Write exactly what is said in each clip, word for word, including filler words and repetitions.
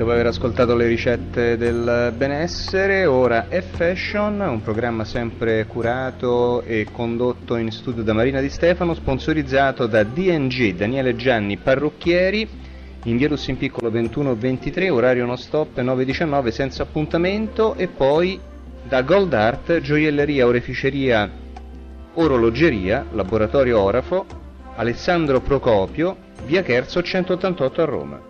dopo aver ascoltato le ricette del benessere, ora è Fashion, un programma sempre curato e condotto in studio da Marina Di Stefano, sponsorizzato da D and G, Daniele Gianni Parrucchieri, in via Russi in Piccolo ventuno ventitré, orario non stop nove diciannove senza appuntamento, e poi da Gold Art, gioielleria, oreficeria, orologeria, laboratorio Orafo, Alessandro Procopio, via Cherzo centottantotto a Roma.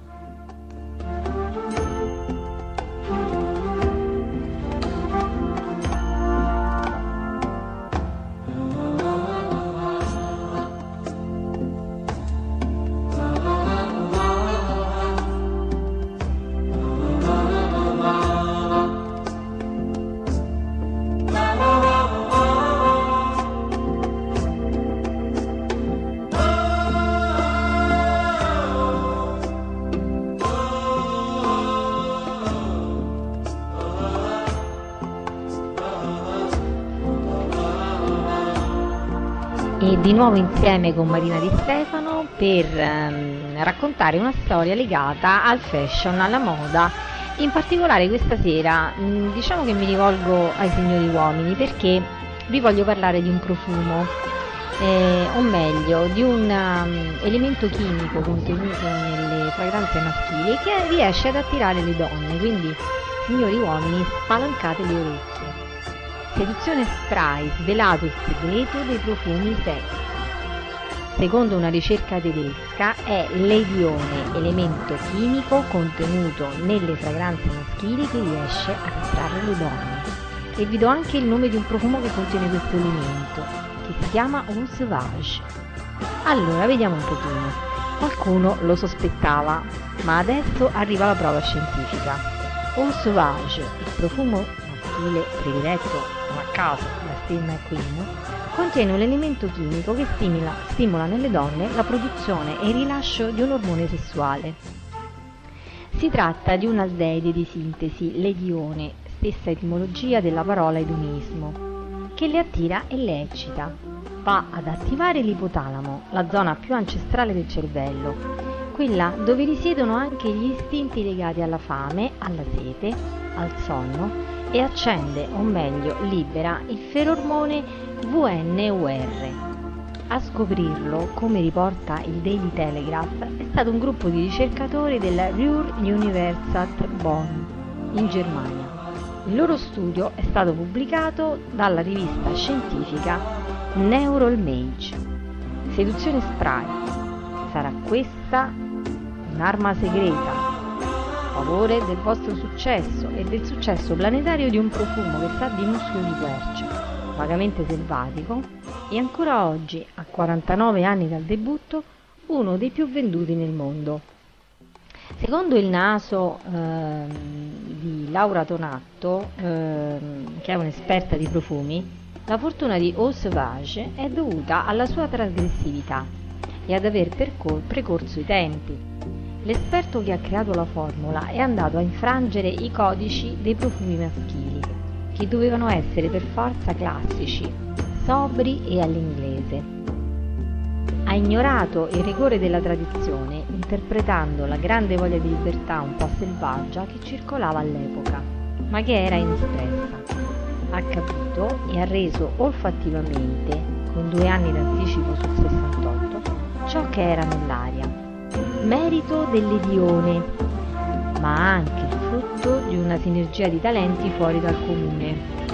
E di nuovo insieme con Marina Di Stefano per ehm, raccontare una storia legata al fashion, alla moda. In particolare questa sera mh, diciamo che mi rivolgo ai signori uomini, perché vi voglio parlare di un profumo, eh, o meglio di un um, elemento chimico contenuto nelle fragranze maschili che riesce ad attirare le donne. Quindi, signori uomini, spalancate le orecchie. Seduzione Spray, svelato il segreto dei profumi sexy. Secondo una ricerca tedesca è l'edione, elemento chimico contenuto nelle fragranze maschili che riesce ad attrarre le donne. E vi do anche il nome di un profumo che contiene questo elemento, che si chiama Eau Sauvage. Allora, vediamo un pochino. Qualcuno lo sospettava, ma adesso arriva la prova scientifica. Eau Sauvage, il profumo maschile prediletto a caso la Stella Queen, contiene un elemento chimico che stimola, stimola nelle donne la produzione e il rilascio di un ormone sessuale. Si tratta di un aldeide di sintesi, l'edione, stessa etimologia della parola edonismo, che le attira e le eccita. Va ad attivare l'ipotalamo, la zona più ancestrale del cervello, quella dove risiedono anche gli istinti legati alla fame, alla sete, al sonno, e accende, o meglio libera, il ferormone V N U R. A scoprirlo, come riporta il Daily Telegraph, è stato un gruppo di ricercatori della Ruhr-Universität Bonn, in Germania. Il loro studio è stato pubblicato dalla rivista scientifica Neural Mage. Seduzione Spray. Sarà questa un'arma segreta a favore del vostro successo e del successo planetario di un profumo che sa di muschio di quercia, vagamente selvatico, e ancora oggi, a quarantanove anni dal debutto, uno dei più venduti nel mondo. Secondo il naso eh, di Laura Tonatto, eh, che è un'esperta di profumi, la fortuna di Eau Sauvage è dovuta alla sua trasgressività e ad aver percor- precorso i tempi. L'esperto che ha creato la formula è andato a infrangere i codici dei profumi maschili, che dovevano essere per forza classici, sobri e all'inglese. Ha ignorato il rigore della tradizione, interpretando la grande voglia di libertà un po' selvaggia che circolava all'epoca, ma che era inespressa. Ha capito e ha reso olfattivamente, con due anni d'anticipo sul sessantotto, ciò che era nell'aria. Merito dell'edione, ma anche il frutto di una sinergia di talenti fuori dal comune.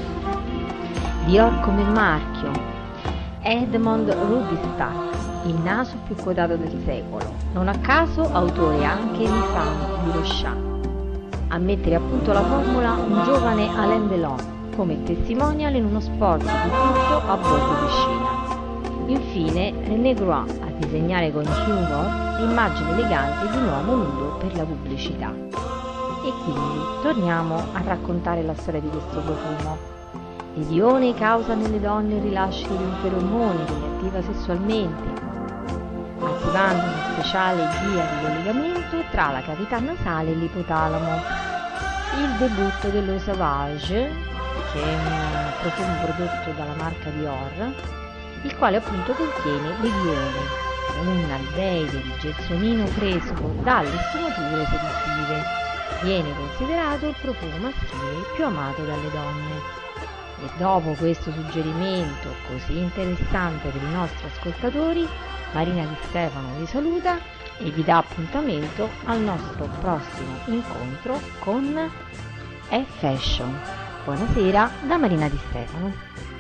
Dior come marchio, Edmond Rubinstadt, il naso più quotato del secolo, non a caso autore anche di Femme di Rochant. A mettere a punto la formula un giovane Alain Delon, come testimonial in uno spot di tutto a bordo piscina. Infine René Groin a disegnare con humor l'immagine elegante di un uomo nudo per la pubblicità. E quindi torniamo a raccontare la storia di questo profumo. L'edione causa nelle donne il rilascio di un feromone che le attiva sessualmente, attivando una speciale via di collegamento tra la cavità nasale e l'ipotalamo. Il debutto dello Sauvage, che è un profumo prodotto dalla marca Dior, il quale appunto contiene l'edione, un aldeide di gelsomino fresco dalle sfumature seduttive, viene considerato il profumo maschile più amato dalle donne. E dopo questo suggerimento così interessante per i nostri ascoltatori, Marina Di Stefano vi saluta e vi dà appuntamento al nostro prossimo incontro con E-Fashion. Buonasera da Marina Di Stefano.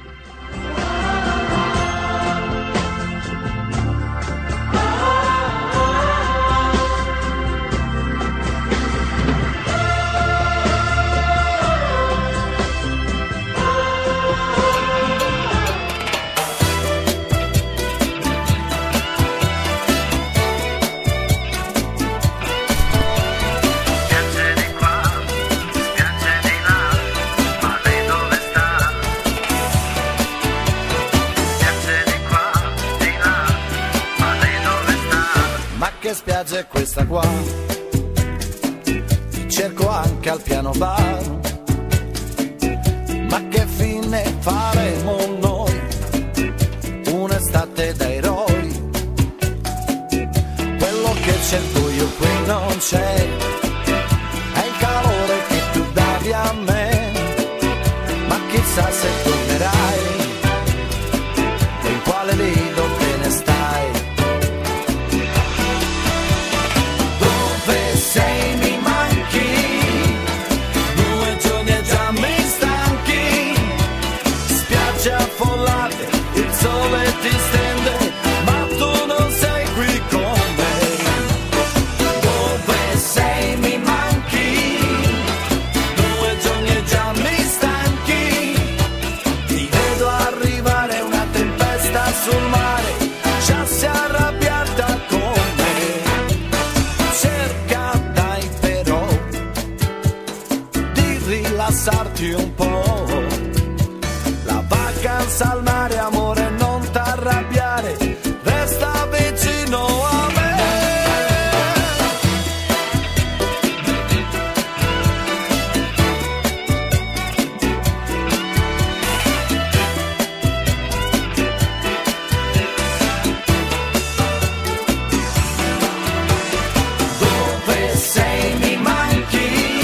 Che spiaggia è questa qua? Ti cerco anche al piano bar. Ma che fine faremo noi? Un'estate da eroi. Quello che cerco io qui non c'è. È il calore che tu davi a me. Ma chissà se tornerai. E in quale lido te ne stai? Sei mi manchi, due giorni e già mi stanchi, spiaggia affollate, il sole ti stende, ma tu non sei qui con me. Dove sei mi manchi, due giorni e già mi stanchi, ti vedo arrivare una tempesta sul mare, già si è arrabbiata con me. Rilassarti un po', la vacanza al mare, amore, non t'arrabbiare, resta vicino a me. Dove sei mi manchi,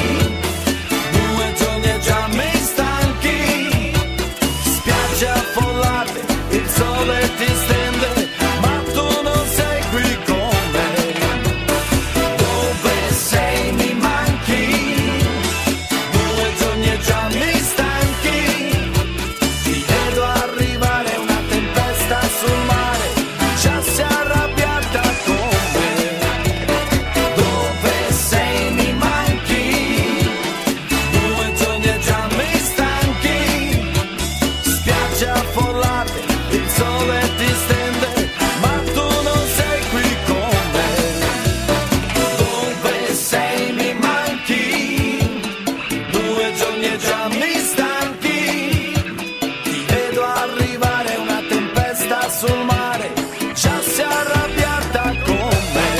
affollate, il sole ti stende, ma tu non sei qui con me. Dove sei mi manchi, due giorni e già mi stanchi, ti vedo arrivare una tempesta sul mare, già si è arrabbiata con me. Dove sei mi manchi, due giorni e già mi stanchi, affollate, il sole ti stende, ma tu non sei qui con me. Dove sei mi manchi, due giorni e già mi stanchi, ti vedo arrivare una tempesta sul mare, già si è arrabbiata con me.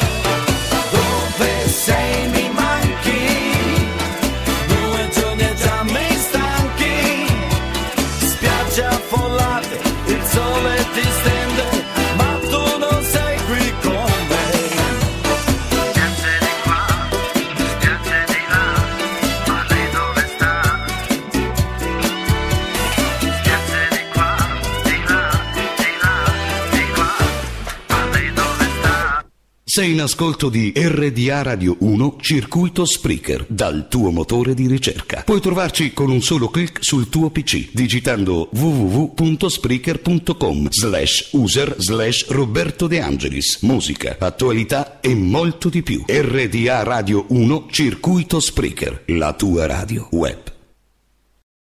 Dove sei mi manchi, due giorni e già mi stanchi, affollate, il sole ti stende, ma tu non sei qui con me. Spiagge di qua, spiagge di là, ma lei dove sta? Spiagge di qua, di là, di là, di qua, ma lei dove sta? Sei in ascolto di R D A Radio uno Circuito Spreaker dal tuo motore di ricerca. Puoi trovarci con un solo clic sul tuo P C digitando w w w punto spreaker punto com slash user slash Roberto De Angelis. Musica, attualità e molto di più. R D A Radio uno Circuito Spreaker, la tua radio web.